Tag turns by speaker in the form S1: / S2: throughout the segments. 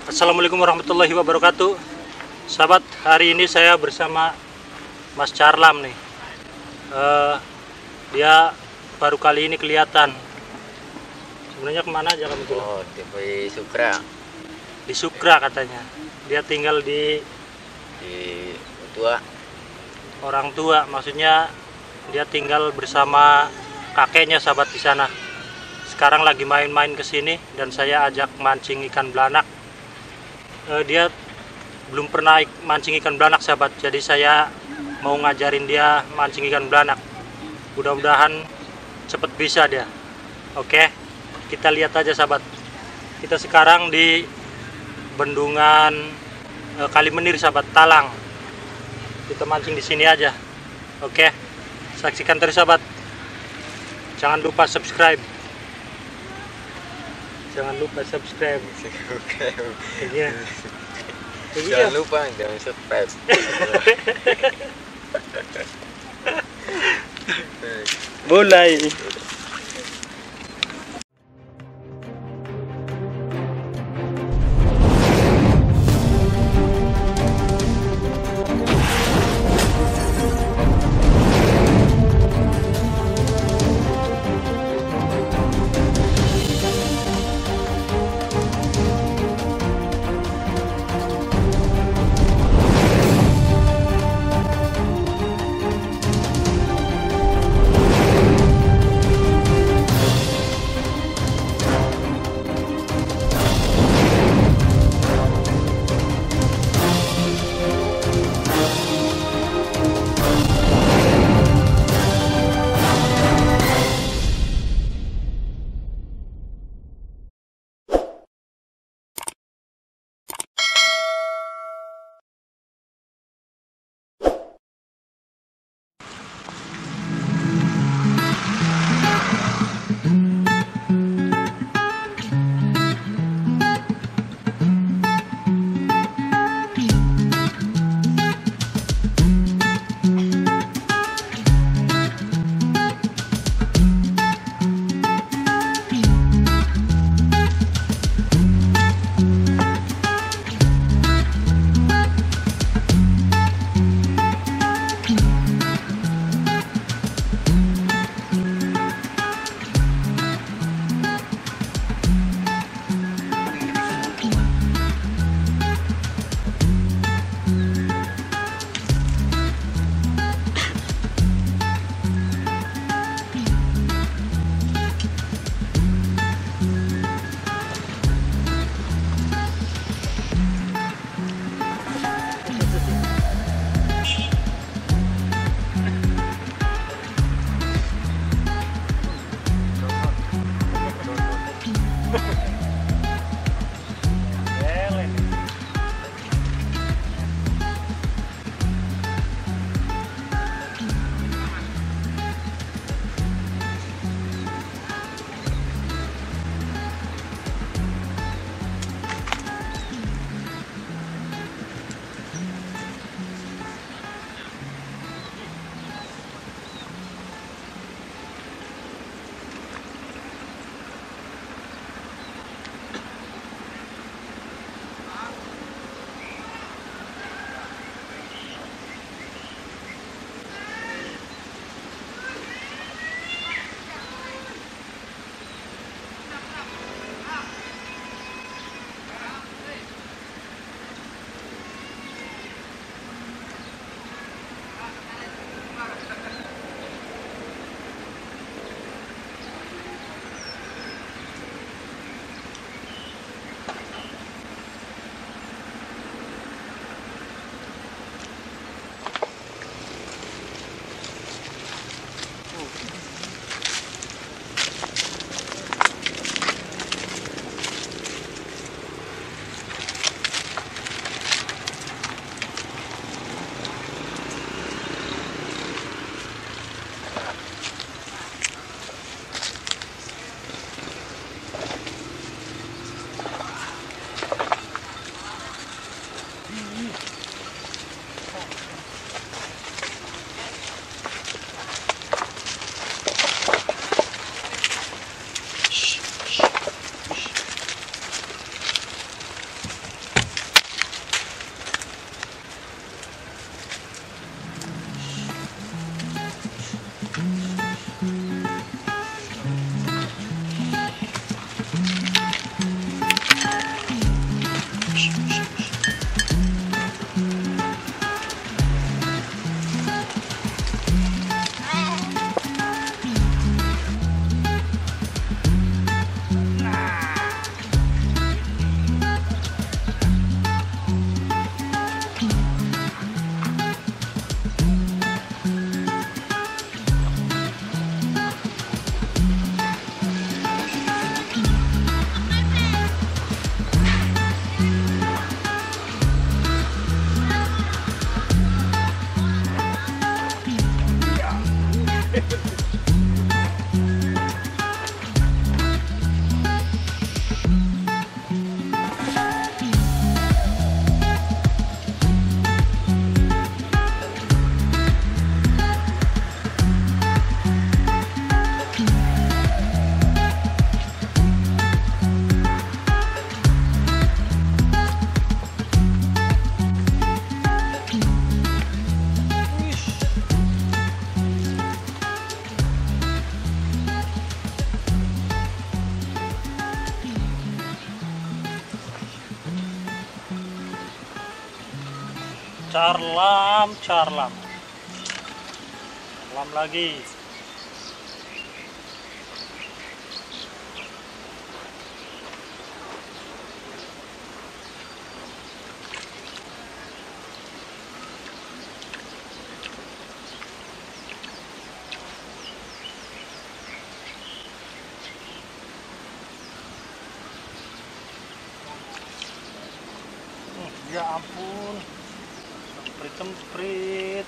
S1: Assalamualaikum warahmatullahi wabarakatuh. Sahabat, hari ini saya bersama Mas Charlam nih. Dia baru kali ini kelihatan. Sebenarnya kemana aja kamu tuh?
S2: Oh, di Sukra.
S1: Di Sukra katanya. Dia tinggal di
S2: tua.
S1: orang tua, maksudnya dia tinggal bersama kakeknya sahabat di sana. Sekarang lagi main-main ke sini dan saya ajak mancing ikan belanak. Dia belum pernah mancing ikan belanak sahabat, jadi saya mau ngajarin dia mancing ikan belanak. Mudah-mudahan cepet bisa dia. Oke, kita lihat aja sahabat. Kita sekarang di bendungan Kalimenir sahabat, Talang. Kita mancing di sini aja. Oke, saksikan terus sahabat. Jangan lupa subscribe. Jangan lupa subscribe. Iya.
S2: Jangan lupa jangan subscribe.
S1: Mulai. Carlam, carlam. Carlam lagi. Ya ampun, semprit.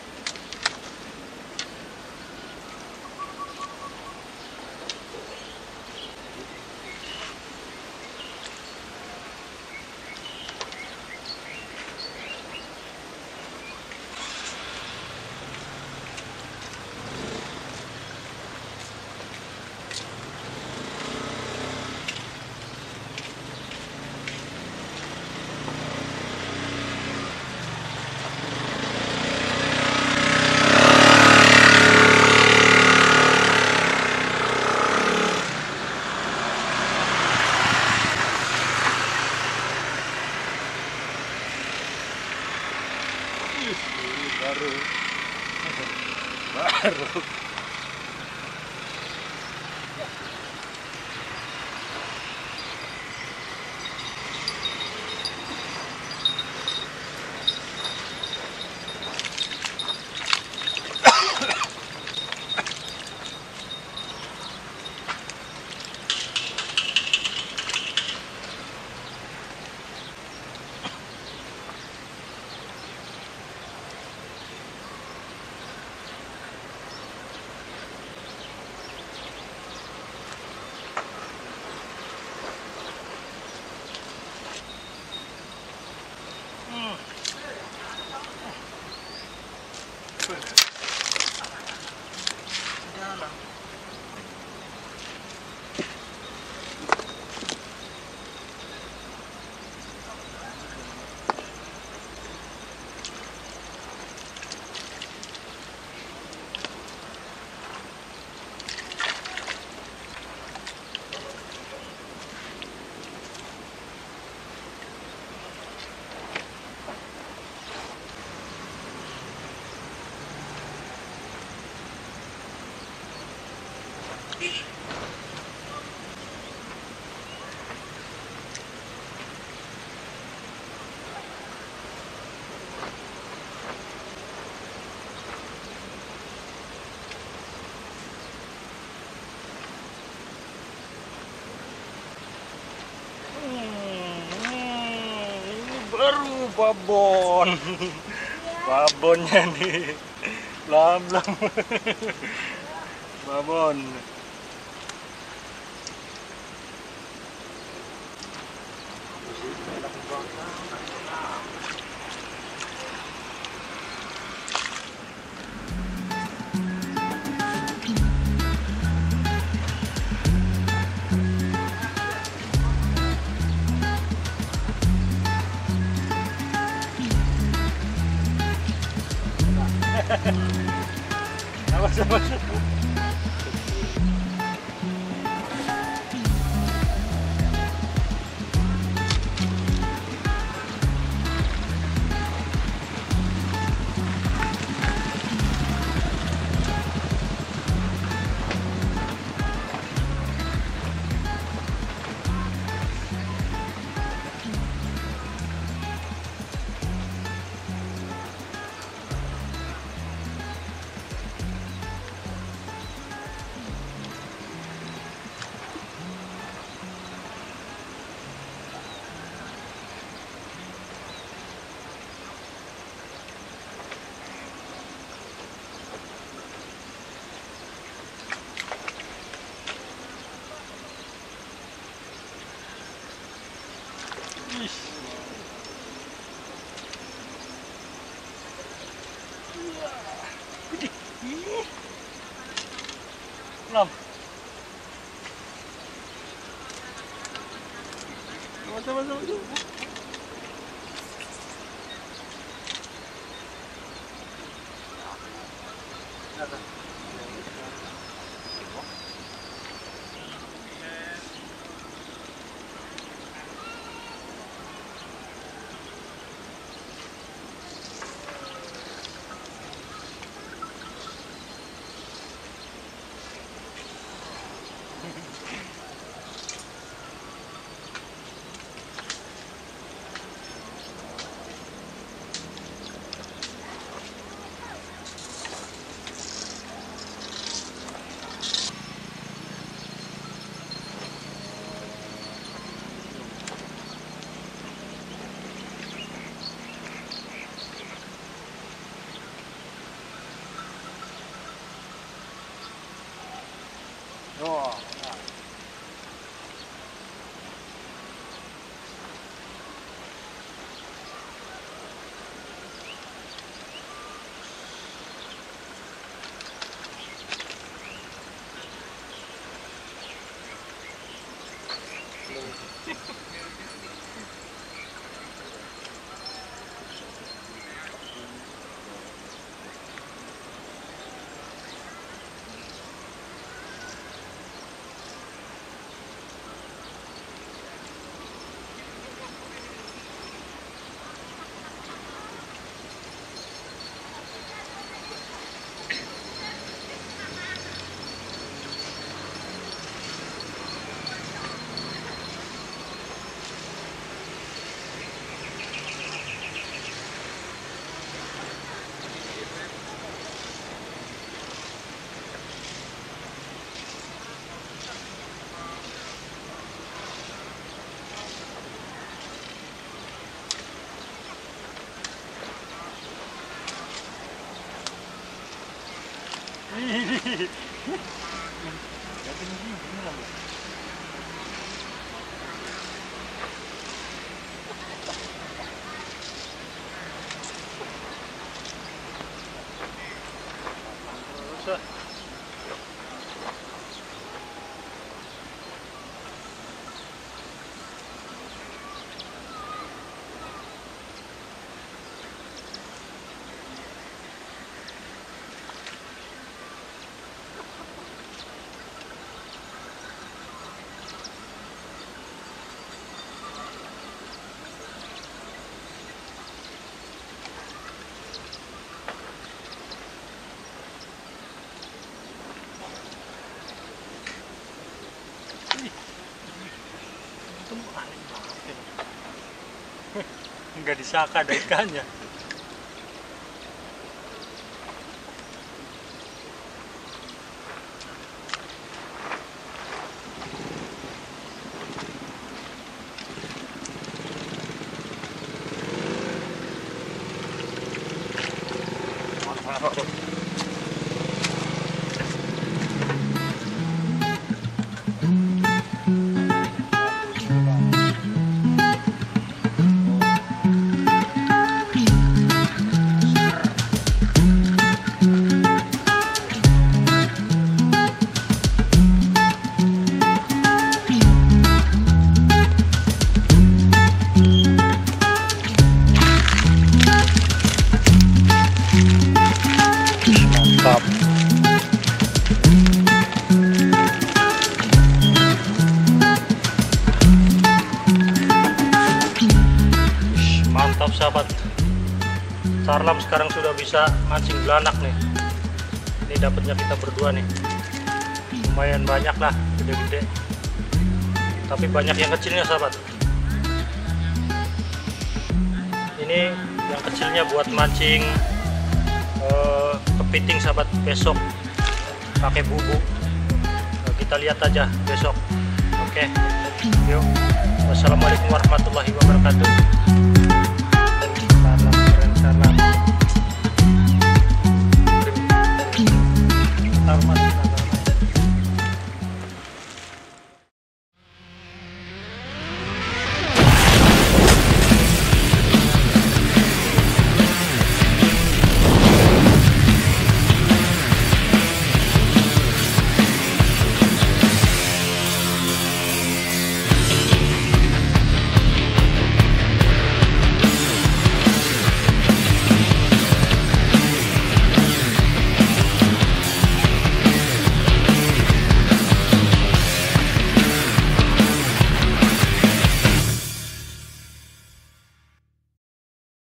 S1: Baru. Dalam. Baru babon. Babonnya nih. Lam. Babon. Awas. Lam. Sama. Nggak disangka ada ikannya. Mantap. Mantap sahabat. Sarlam sekarang sudah bisa mancing belanak nih. Ini dapatnya kita berdua nih. Lumayan banyak lah, gede-gede. Tapi banyak yang kecilnya sahabat. Ini yang kecilnya buat mancing kepiting sahabat besok pakai bubu. Kita lihat aja besok. Oke, yuk. Wassalamualaikum warahmatullahi wabarakatuh.